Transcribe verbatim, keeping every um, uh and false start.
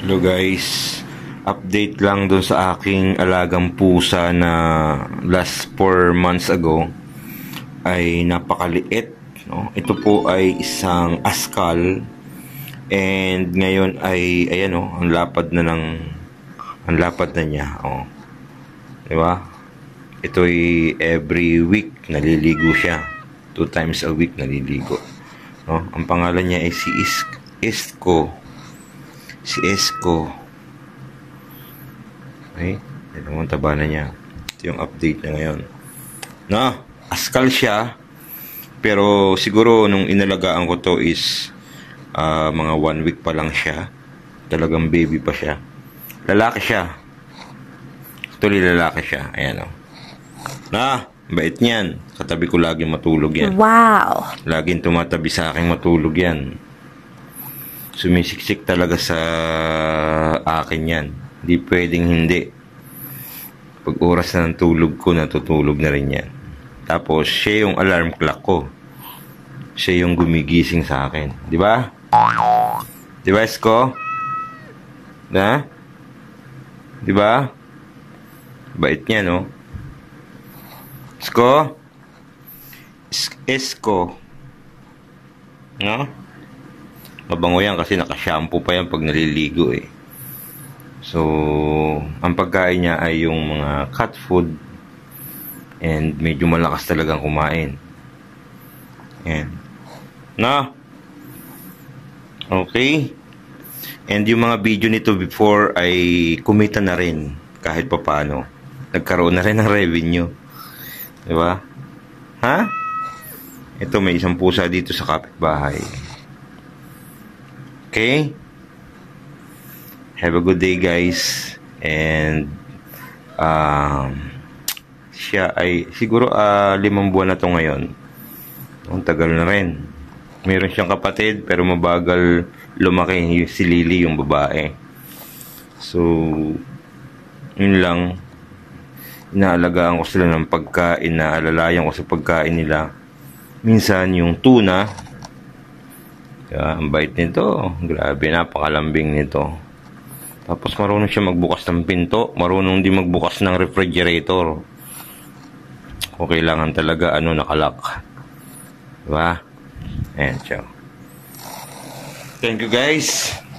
Hello guys, update lang dun sa aking alagang pusa na last four months ago ay napakaliit, no? Ito po ay isang askal and ngayon ay ayan, oh, ang lapad na ng ang lapad na niya, oh. 'Di ba? Ito ay every week naliligo siya. Two times a week naliligo. No? Ang pangalan niya ay si Isko. Si Isko. Okay? Ito ang taba na niya. Ito yung update niya ngayon. No? Askal siya. Pero siguro nung inalagaan ko to is uh, mga one week pa lang siya. Talagang baby pa siya. Lalaki siya. Actually lalaki siya. Ayan, o. Na, bait niyan. Katabi ko lagi matulog yan. Wow! Laging tumatabi sa akin matulog yan. Sumisiksik talaga sa akin yan. Hindi pwedeng hindi. Pag oras na ng tulog ko, natutulog na rin yan. Tapos, siya yung alarm clock ko. Siya yung gumigising sa akin. Di ba? Di ba, Isko? Na? Di ba? Bait niya, no? Isko? Isko. No? Mabango yan kasi naka-shampoo pa yan pag naliligo eh. So, ang pagkain niya ay yung mga cat food and medyo malakas talagang kumain. Ayan. Na? Okay. And yung mga video nito before ay kumita na rin kahit papano. Nagkaroon na rin ng revenue. Diba? Ha? Ito, may isang pusa dito sa kapitbahay. Okay? Have a good day, guys. And um, siya ay siguro uh, limang buwan na to ngayon. Ang tagal na rin. Meron siyang kapatid pero mabagal lumaki, si Lily yung babae. So yun lang. Inaalagaan ko sila ng pagkain, naalalayan ko sa pagkain nila. Minsan yung tuna. Yeah, ang bait nito. Grabe, napakalambing nito. Tapos marunong siya magbukas ng pinto. Marunong din magbukas ng refrigerator. O kailangan talaga ano, nakalak. Diba? Ayan, ciao. Thank you guys.